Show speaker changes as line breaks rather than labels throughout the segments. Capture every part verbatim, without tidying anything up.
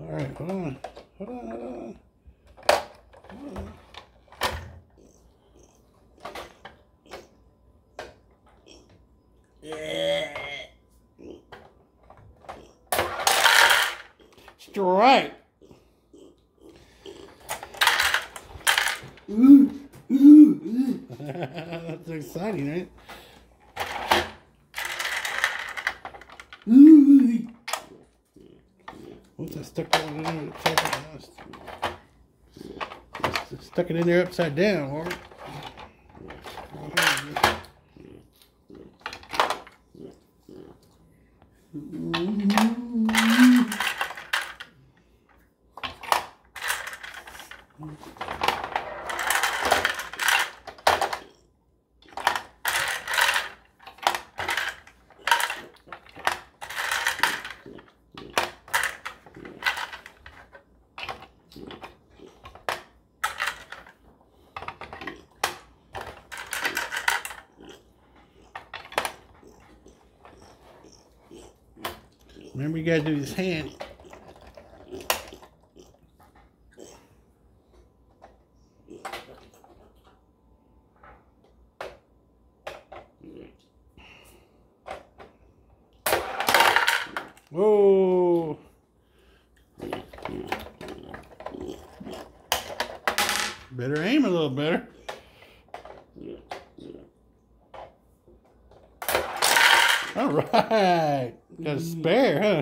All right, hold on. Hold on, hold on. Hold on. Yeah. Strike. Ooh, ooh, ooh. That's exciting, right? Ooh. Once I stuck that one in there, upside, stuck it in there upside down, or remember, you gotta do this hand. Whoa. Better aim a little better. All right. Got a spare, huh?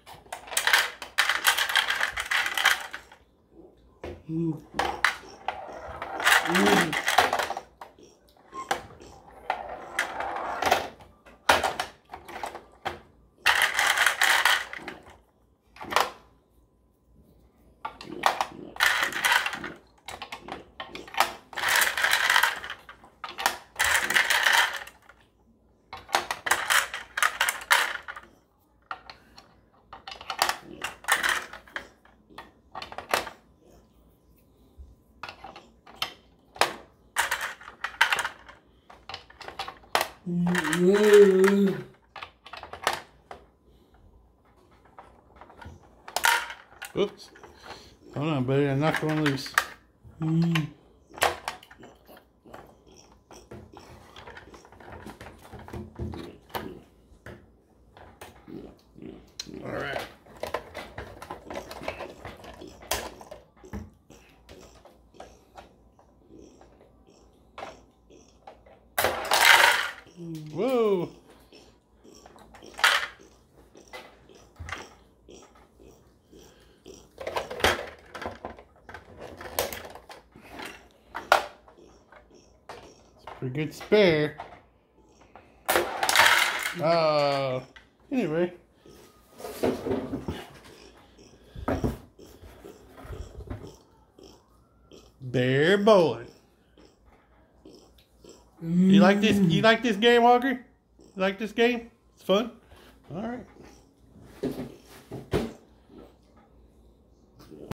Mm. Mm. Oops. Hold on, buddy. I knocked one loose. Mm. All right. Whoa. Pretty good spare. Uh, anyway. Bear bowling. Mm. You like this? You like this game, Walker? You like this game? It's fun. All right.